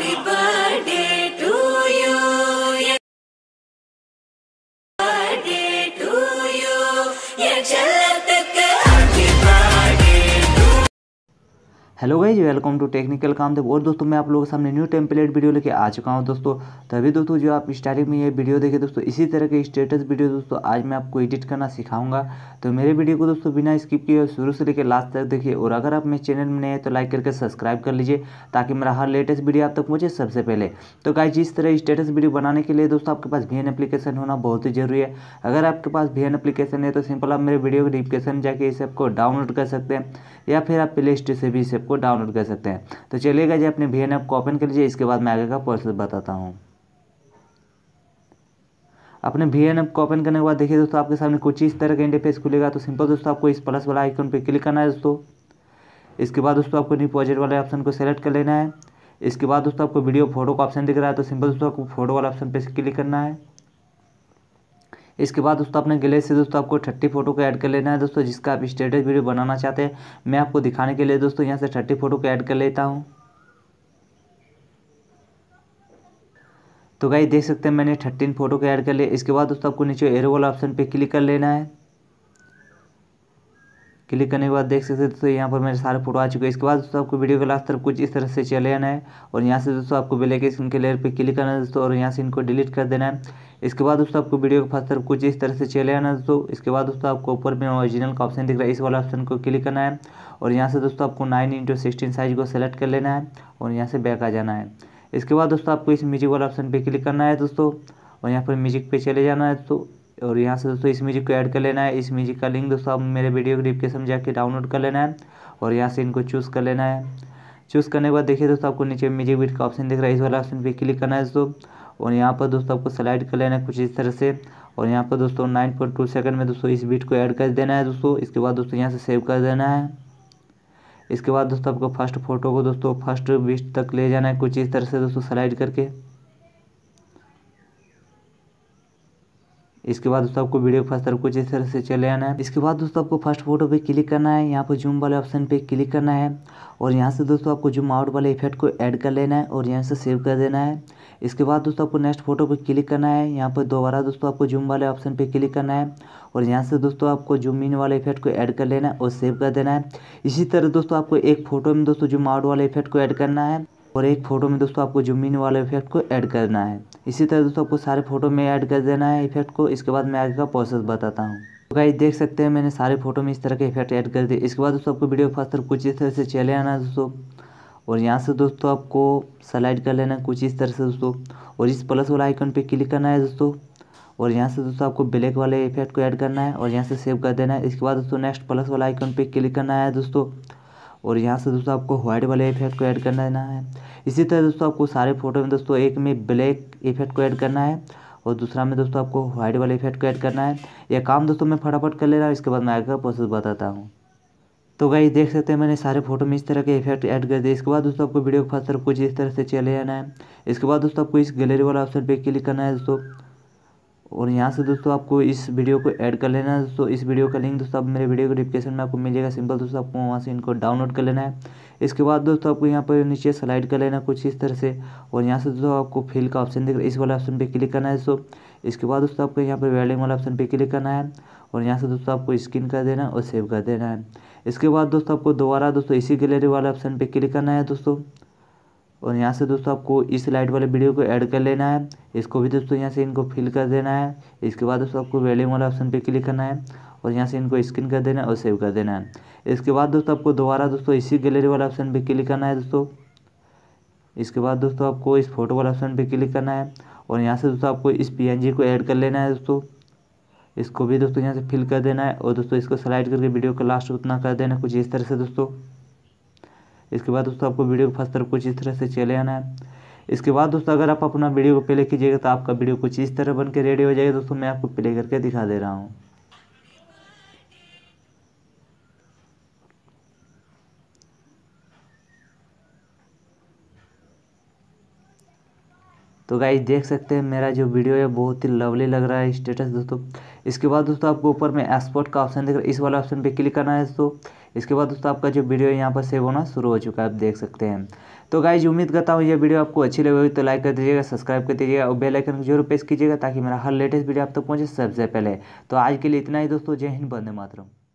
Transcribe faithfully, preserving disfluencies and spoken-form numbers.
Happy birthday to you. Birthday to you. ये जल्लत के happy birthday to। Hello guys, welcome to technical Kamdev. और दोस्तों मैं आप लोगों के सामने न्यू टेम्पलेट वीडियो लेके आ चुका हूं दोस्तों। तभी दोस्तों जो आप स्टार्टिंग में ये वीडियो देखे दोस्तों, इसी तरह के स्टेटस वीडियो दोस्तों आज मैं आपको एडिट करना सिखाऊंगा। तो मेरे वीडियो को दोस्तों बिना स्किप किए शुरू से लेकर लास्ट तक देखिए। और अगर आप मेरे चैनल में नए हैं तो लाइक करके सब्सक्राइब कर लीजिए, ताकि मेरा हर लेटेस्ट वीडियो आप तक पहुंचे सबसे पहले। तो गाइज इस तरह स्टेटस वीडियो बनाने के लिए दोस्तों आपके पास वी एन एप्लीकेशन होना बहुत ही जरूरी है। अगर आपके पास वी एन एप्लीकेशन है तो सिंपल आप मेरे वीडियो के डिस्क्रिप्शन जाके इस ऐप को डाउनलोड कर सकते हैं, या फिर आप प्ले स्टोर से भी इस ऐप को डाउनलोड कर सकते हैं। तो चलिएगा जी, अपने वी एन ऐप को ओपन कर लीजिए। इसके बाद मैं आगे का प्रोसेस बताता हूँ। अपने वी एन ऐप को ओपन करने के बाद देखिए दोस्तों, आपके सामने कुछ इस तरह का इंटरफेस खुलेगा। तो सिंपल दोस्तों आपको इस प्लस वाला आइकन पे क्लिक करना है दोस्तों। इसके बाद दोस्तों आपको न्यू प्रोजेक्ट वाले ऑप्शन को सेलेक्ट कर लेना है। इसके बाद दोस्तों आपको वीडियो फोटो का ऑप्शन दिख रहा है, तो सिंपल दोस्तों आपको फोटो वाला ऑप्शन पे क्लिक करना है। इसके बाद दोस्तों अपने गैलरी से दोस्तों आपको थर्टी फोटो को ऐड कर लेना है दोस्तों, जिसका आप स्टेटस वीडियो बनाना चाहते हैं। मैं आपको दिखाने के लिए दोस्तों यहाँ से थर्टी फोटो को ऐड कर लेता हूँ। तो गाइस देख सकते हैं मैंने थर्टीन फोटो को ऐड कर लिया। इसके बाद दोस्तों आपको नीचे एरो वाला ऑप्शन पे क्लिक कर लेना है। क्लिक करने के बाद देख सकते हैं दोस्तों यहाँ पर मेरे सारे फोटो आ चुके हैं। इसके बाद दोस्तों आपको वीडियो के लास्ट तरफ कुछ इस तरह से चले आना है, और यहाँ से दोस्तों आपको ब्लैक स्क्रीन के लेयर पे क्लिक करना है दोस्तों, और यहाँ से इनको डिलीट कर देना है। इसके बाद दोस्तों आपको वीडियो के फर्स्ट तरफ कुछ इस तरह से चले आना है दोस्तों। इसके बाद दोस्तों आपको ऊपर में ओरिजिनल का ऑप्शन दिख रहा है, इस वाला ऑप्शन को क्लिक करना है, और यहाँ से दोस्तों आपको नाइन इंटू सिक्सटीन साइज को सेलेक्ट कर लेना है, और यहाँ से बैक आ जाना है। इसके बाद दोस्तों आपको इस म्यूजिक वाला ऑप्शन पे क्लिक करना है दोस्तों, और यहाँ पर म्यूजिक पे चले जाना है दोस्तों, और यहाँ से दोस्तों इस म्यूजिक को ऐड कर लेना है। इस म्यूजिक का लिंक दोस्तों आप मेरे वीडियो के डिस्क्रिप्शन में जाके डाउनलोड कर लेना है, और यहाँ से इनको चूज़ कर लेना है। चूज़ करने के बाद देखिए दोस्तों आपको नीचे म्यूजिक बीट का ऑप्शन दिख रहा है, इस वाला ऑप्शन पे क्लिक करना है दोस्तों, और यहाँ पर दोस्तों आपको स्लाइड कर लेना है कुछ इस तरह से, और यहाँ पर दोस्तों नाइन पॉइंट टू सेकंड में दोस्तों इस बीट को ऐड कर देना है दोस्तों। इसके बाद दोस्तों यहाँ से सेव कर देना है। इसके बाद दोस्तों आपको फर्स्ट फोटो को दोस्तों फर्स्ट बीट तक ले जाना है कुछ इस तरह से दोस्तों स्लाइड करके। इसके बाद दोस्तों आपको वीडियो फर्स्ट तरफ कुछ इस तरह से चले आना है। इसके बाद दोस्तों आपको फर्स्ट फोटो पे क्लिक करना है, यहाँ पर जूम वाले ऑप्शन पे क्लिक करना है, और यहाँ से दोस्तों आपको जूम आउट वाले इफेक्ट को ऐड कर लेना है, और यहाँ से सेव कर देना है। इसके बाद दोस्तों आपको नेक्स्ट फोटो पे क्लिक करना है, यहाँ पर दोबारा दोस्तों आपको जूम वाले ऑप्शन पे क्लिक करना है, और यहाँ से दोस्तों आपको जूम इन वाले इफेक्ट को ऐड कर लेना है और सेव कर देना है। इसी तरह दोस्तों आपको एक फोटो में दोस्तों जूम आउट वाले इफेक्ट को ऐड करना है, और एक फोटो में दोस्तों आपको जूम इन वाले इफेक्ट को ऐड करना है। इसी तरह दोस्तों आपको सारे फोटो में ऐड कर देना है इफेक्ट को। इसके बाद मैं आगे का प्रोसेस बताता हूँ। तो गाइस देख सकते हैं मैंने सारे फोटो में इस तरह के इफेक्ट ऐड कर दिए। इसके बाद दोस्तों आपको वीडियो फर्स्ट तरफ कुछ इस तरह से चले आना है दोस्तों, और यहाँ से दोस्तों आपको स्लाइड कर लेना है कुछ इस तरह से दोस्तों, और इस प्लस वाला आइकन पे क्लिक करना है दोस्तों, और यहाँ से दोस्तों आपको ब्लैक वाले इफेक्ट को ऐड करना है, और यहाँ से सेव कर देना है। इसके बाद दोस्तों नेक्स्ट प्लस वाला आइकन पे क्लिक करना है दोस्तों, और यहाँ से दोस्तों आपको व्हाइट वाले इफेक्ट को ऐड करना है। इसी तरह दोस्तों आपको सारे फोटो में दोस्तों एक में ब्लैक इफेक्ट को ऐड करना है, और दूसरा में दोस्तों आपको व्हाइट वाले इफेक्ट को ऐड करना है। यह काम दोस्तों मैं फटाफट कर ले रहा हूँ, इसके बाद मैं आगे का प्रोसेस बताता हूँ। तो गाइस देख सकते हैं मैंने सारे फोटो में इस तरह के इफेक्ट ऐड कर दिए। इसके बाद दोस्तों आपको वीडियो के फर्स्ट तरफ कुछ इस तरह से चले आना है। इसके बाद दोस्तों आपको इस गैलरी वाला ऑप्शन पे क्लिक करना है दोस्तों, और यहाँ से दोस्तों आपको इस वीडियो को ऐड कर लेना है दोस्तों। इस वीडियो का लिंक दोस्तों आप मेरे वीडियो के डिस्क्रिप्शन में आपको मिल जाएगा। सिंपल दोस्तों आपको वहाँ से इनको डाउनलोड कर लेना है। इसके बाद दोस्तों आपको यहाँ पर नीचे स्लाइड कर लेना कुछ इस तरह से, और यहाँ से दोस्तों आपको फिल का ऑप्शन दिख रहा है, इस वाले ऑप्शन पे क्लिक करना है दोस्तों। इसके बाद दोस्तों आपको यहाँ पर वेल्डिंग वाला ऑप्शन पे क्लिक करना है, और यहाँ से दोस्तों आपको स्किन कर देना है और सेव कर देना है। इसके बाद दोस्तों आपको दोबारा दोस्तों इसी गैलरी वाले ऑप्शन पे क्लिक करना है दोस्तों, और यहाँ से दोस्तों आपको इस लाइट वाले वीडियो को ऐड कर लेना है। इसको भी दोस्तों यहाँ से इनको फिल कर देना है। इसके बाद दोस्तों आपको वेल्डिंग वाला ऑप्शन पे क्लिक करना है, और यहाँ से इनको स्किन कर देना है और सेव कर देना है। इसके बाद दोस्तों आपको दोबारा दोस्तों इसी गैलरी वाला ऑप्शन पे क्लिक करना है दोस्तों। इसके बाद दोस्तों आपको इस फोटो वाला ऑप्शन पे क्लिक करना है, और यहाँ से दोस्तों आपको इस पीएनजी को ऐड कर लेना है दोस्तों। इसको भी दोस्तों यहाँ से फिल कर देना है, और दोस्तों इसको स्लाइड करके वीडियो को लास्ट उतना कर देना कुछ इस तरह से दोस्तों। इसके बाद दोस्तों आपको वीडियो को फर्स्ट तरफ कुछ इस तरह से चले आना है। इसके बाद दोस्तों अगर आप अपना वीडियो को प्ले कीजिएगा तो आपका वीडियो कुछ इस तरह बन के रेडी हो जाएगा दोस्तों। मैं आपको प्ले करके दिखा दे रहा हूँ। तो गाइस देख सकते हैं मेरा जो वीडियो है बहुत ही लवली लग रहा है स्टेटस दोस्तों। इसके बाद दोस्तों आपको ऊपर में एक्सपोर्ट का ऑप्शन दिख रहा है, इस वाला ऑप्शन पे क्लिक करना है दोस्तों। इसके बाद दोस्तों आपका जो वीडियो यहाँ पर सेव होना शुरू हो चुका है, आप देख सकते हैं। तो गाइज उम्मीद करता हूँ ये वीडियो आपको अच्छी लगी होगी, तो लाइक कर दीजिएगा, सब्सक्राइब कर दीजिएगा और बेल आइकन को जरूर प्रेस कीजिएगा ताकि मेरा हर लेटेस्ट वीडियो आप तक पहुँचे सबसे पहले। तो आज के लिए इतना ही दोस्तों, जय हिंद, वंदे मातरम।